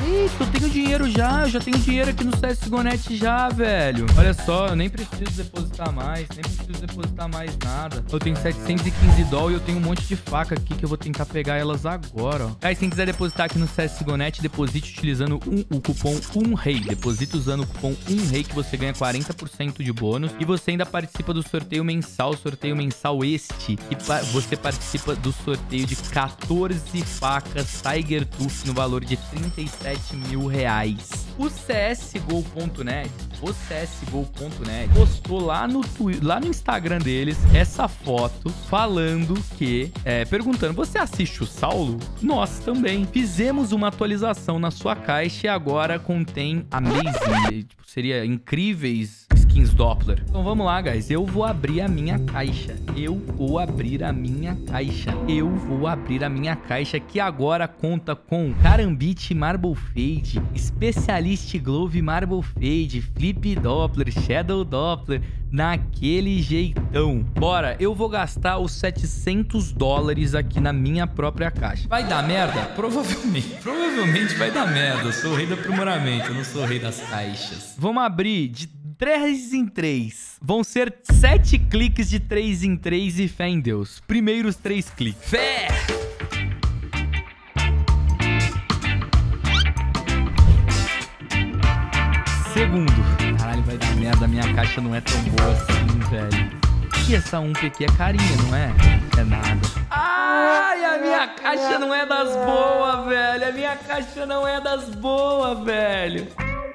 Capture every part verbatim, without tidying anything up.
Eita, eu tenho dinheiro já. Eu já tenho dinheiro aqui no C S G O ponto net já, velho. Olha só, eu nem preciso depositar mais. Nem preciso depositar mais nada. Eu tenho setecentos e quinze dólares e eu tenho um monte de faca aqui que eu vou tentar pegar elas agora, ó. Aí, quem quiser depositar aqui no C S G O ponto net, deposite utilizando um, o cupom um rei. Deposita usando o cupom um rei que você ganha quarenta por cento de bônus. E você ainda participa do sorteio mensal. Sorteio mensal este. E pa você participa do sorteio de quatorze facas Tiger Tooth no valor de trinta e sete mil reais. O C S G O ponto net, o C S G O ponto net postou lá no, lá no Instagram deles essa foto falando que, é, perguntando, você assiste o Saulo? Nós também. Fizemos uma atualização na sua caixa e agora contém amazing, tipo, seria incríveis skins Doppler. Então vamos lá, guys. Eu vou abrir a minha caixa. Eu vou abrir a minha caixa. Eu vou abrir a minha caixa que agora conta com Karambit Marble Fade, Specialist Glove Marble Fade, Flip Doppler, Shadow Doppler, naquele jeitão. Bora, eu vou gastar os setecentos dólares aqui na minha própria caixa. Vai dar merda? Provavelmente. Provavelmente vai dar merda. Eu sou o rei do aprimoramento, eu não sou o rei das caixas. Vamos abrir de três em três. Vão ser sete cliques de três em três e fé em Deus. Primeiros três cliques. Fé! Segundo. Caralho, vai dar merda. Minha caixa não é tão boa assim, velho. E essa um P aqui é carinha, não é? É nada. Ai, a minha caixa não é das boas, velho. A minha caixa não é das boas, velho.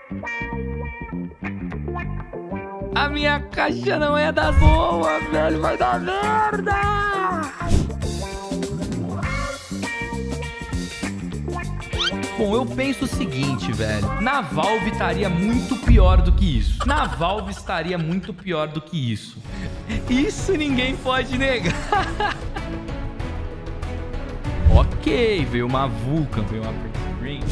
A minha caixa não é das boas, velho. Vai dar merda. Bom, eu penso o seguinte, velho. Na Valve estaria muito pior do que isso. Na Valve estaria muito pior do que isso. Isso ninguém pode negar. Ok, veio uma Vulcan, veio uma Green.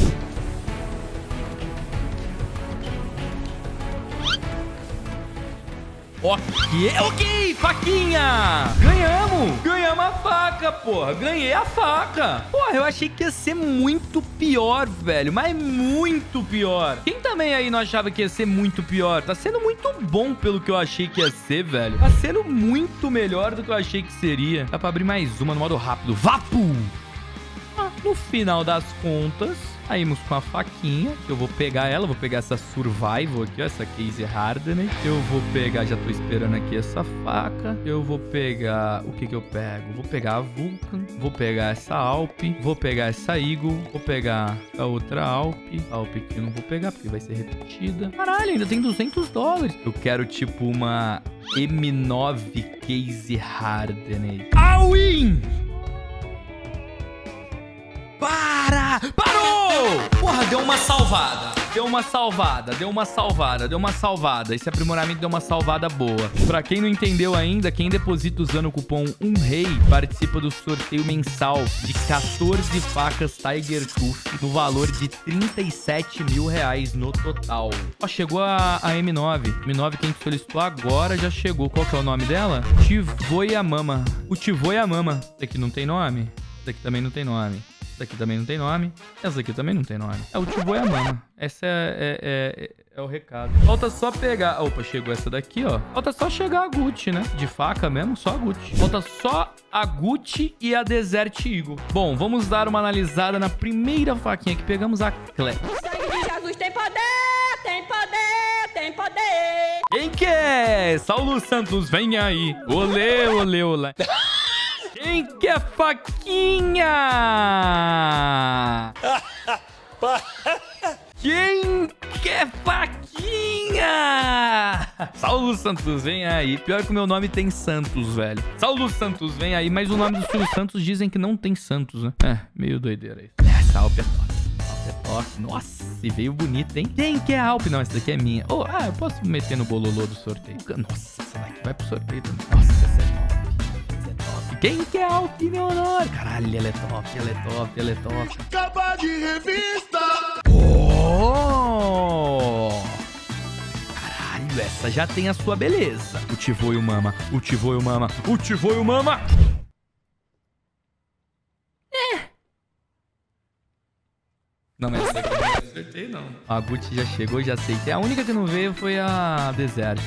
Ok, ok, faquinha! Ganhamos! Ganhamos a faca, porra! Ganhei a faca! Porra, eu achei que ia ser muito pior, velho. Mas muito pior. Quem também aí não achava que ia ser muito pior? Tá sendo muito bom pelo que eu achei que ia ser, velho. Tá sendo muito melhor do que eu achei que seria. Dá pra abrir mais uma no modo rápido. Vapo! Ah, no final das contas... Saímos com a faquinha, que eu vou pegar ela, vou pegar essa Survival aqui, ó, essa Case Hardener. Eu vou pegar, já tô esperando aqui essa faca. Eu vou pegar, o que que eu pego? Vou pegar a Vulcan, vou pegar essa Alp, vou pegar essa Eagle, vou pegar a outra Alp. A Alp aqui eu não vou pegar, porque vai ser repetida. Caralho, ainda tem duzentos dólares. Eu quero, tipo, uma M nove Case Hardener. All-in! Para! Parou! Porra, deu uma salvada. Deu uma salvada, deu uma salvada, deu uma salvada. Esse aprimoramento deu uma salvada boa. Pra quem não entendeu ainda, quem deposita usando o cupom um rei participa do sorteio mensal de quatorze facas Tiger Tooth no valor de trinta e sete mil reais no total. Ó, chegou a, a M nove. M nove que a gente solicitou agora já chegou. Qual que é o nome dela? Tivoiamama. O Tivoiamama. Esse aqui não tem nome? Esse aqui também não tem nome. Essa aqui também não tem nome. Essa aqui também não tem nome. É o Tivoiamama. Essa é, é, é, é o recado. Falta só pegar... Opa, chegou essa daqui, ó. Falta só chegar a Gucci, né? De faca mesmo, só a Gucci. Falta só a Gucci e a Desert Eagle. Bom, vamos dar uma analisada na primeira faquinha que pegamos, a Clef. O sangue de Jesus tem poder, tem poder, tem poder. Quem quer? Saulo Santos, vem aí. Olê, olê, olê. Quem quer faquinha? Quem quer faquinha? Saulo Santos, vem aí. Pior que o meu nome tem Santos, velho. Saulo Santos, vem aí. Mas o nome do Silvio Santos dizem que não tem Santos, né? É, meio doideira isso. Essa Alp é top. Alp é top. Nossa, e veio bonita, hein? Quem quer Alp? Não, essa daqui é minha. Oh, ah, eu posso meter no bololô do sorteio. Nossa, essa daqui vai pro sorteio também. Nossa, essa é top. Quem quer Alp, meu honor? Caralho, ela é top, ela é top, ela é top. Capa de revista! Oh! Caralho, essa já tem a sua beleza. O Tivoiamama, o Tivoiamama, o Tivoiamama. É. Não, mas essa aqui eu não acertei, não. A Gucci já chegou, já aceitei. A única que não veio foi a Desert.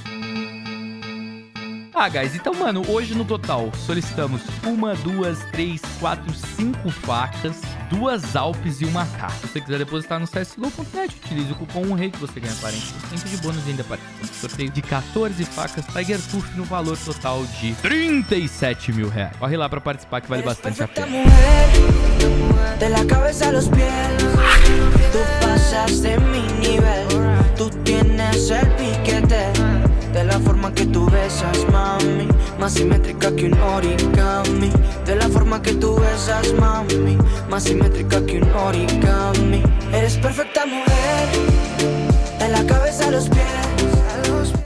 Ah, guys, então, mano, hoje no total solicitamos uma, duas, três, quatro, cinco facas, duas Alpes e uma K. Se você quiser depositar no C S G O ponto net, utilize o cupom REI que você ganha quarenta por cento de bônus e ainda participa do sorteio de quatorze facas Tiger Tooth no valor total de trinta e sete mil reais. Corre lá pra participar que vale bastante a pena. De la cabeza a los pies, tú pasas de mi nivel, tú tienes el piquete, de la forma que tú besas, mami, más simétrica que un origami, de la forma que tú besas, mami, más simétrica que un origami, eres perfecta mujer, de la cabeza a los pies.